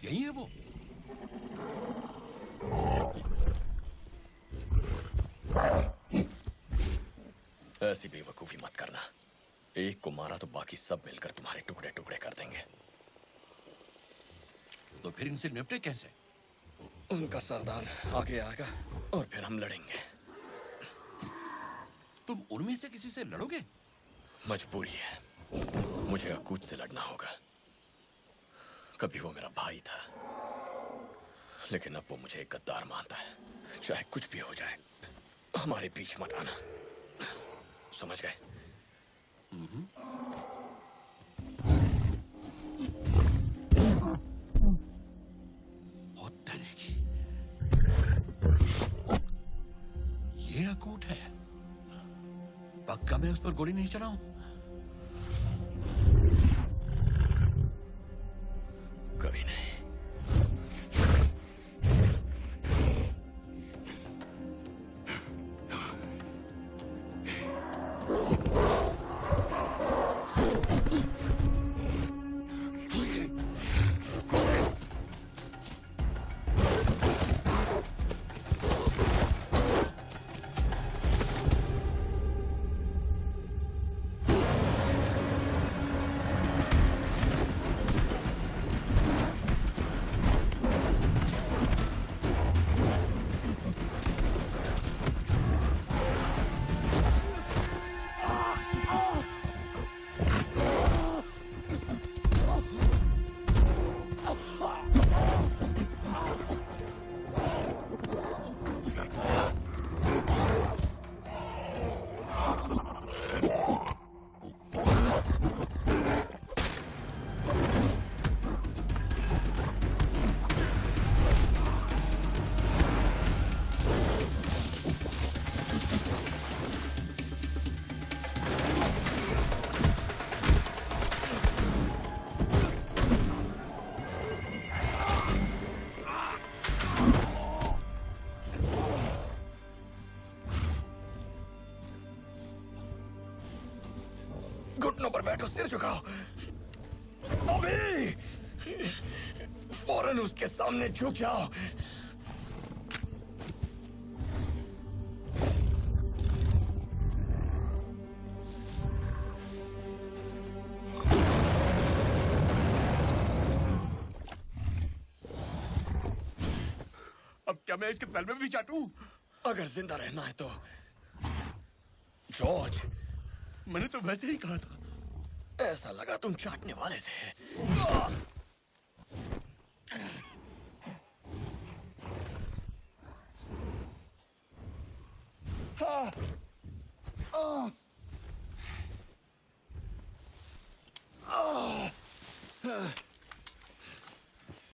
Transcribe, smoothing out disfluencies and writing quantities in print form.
यही है वो। ऐसी बेवकूफी मत करना। एक को मारा तो बाकी सब मिलकर तुम्हारे टुकड़े टुकड़े कर देंगे। तो फिर इनसे निपटे कैसे? उनका सरदार आगे आएगा और फिर हम लड़ेंगे। तुम उनमें से किसी से लड़ोगे? मजबूरी है, मुझे अकूत से लड़ना होगा। कभी वो मेरा भाई था, लेकिन अब वो मुझे एक गद्दार मानता है। चाहे कुछ भी हो जाए, हमारे बीच मत आना, समझ गए? बहुत डरेगी। ये अकूट है। पक्का मैं उस पर गोली नहीं चलाऊं? कभी नहीं। घुटनों पर बैठो, सिर झुकाओ। अभी फौरन उसके सामने झुक जाओ। अब क्या मैं इसके तल में भी चाटूं? अगर जिंदा रहना है तो जॉर्ज। मैंने तो वैसे ही कहा था। ऐसा लगा तुम चाटने वाले थे।